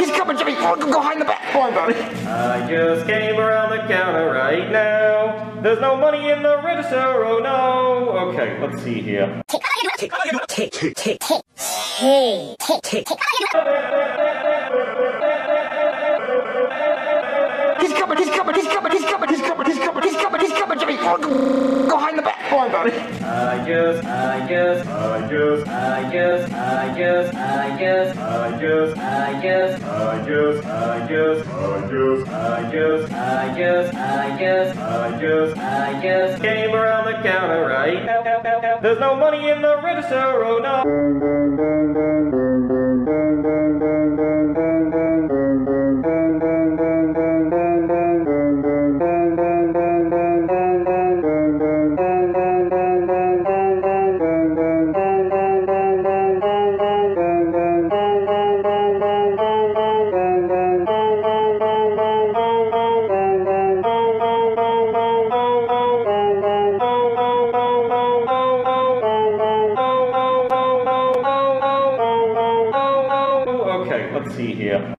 He's coming, Jimmy. Go hide in the back. Go on, buddy. I just came around the counter right now. There's no money in the register, oh no. Okay, let's see here. He's coming, Jimmy. Go hide in the back. Go on, buddy. I just came around the counter right now. There's no money in the register, oh no. Okay, let's see here.